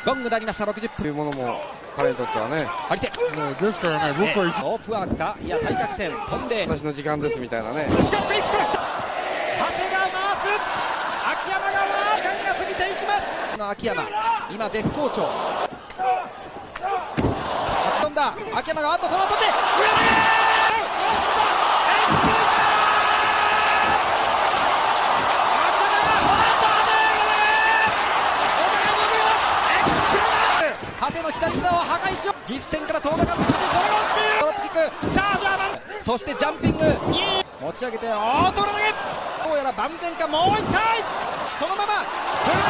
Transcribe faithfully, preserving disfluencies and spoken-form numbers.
ゴング鳴りました。ろくじゅっぷんというものも彼にとってはね、 張り手ですからね、僕はロープワークか、いや対角線飛んで、 私の時間ですみたいなね。 しかしフェイスクラッシュ、長谷が回す、秋山が回る、時間が過ぎていきます。の秋山今絶好調、差し込んだ秋山があとその取って裏投げ、長谷の左膝を破壊しよう、実戦から遠ざかってきてドラゴンドロップキック、さあジャーマン、そしてジャンピングに持ち上げて、おードラ投げ、どうやら万全か、もう一回そのままフル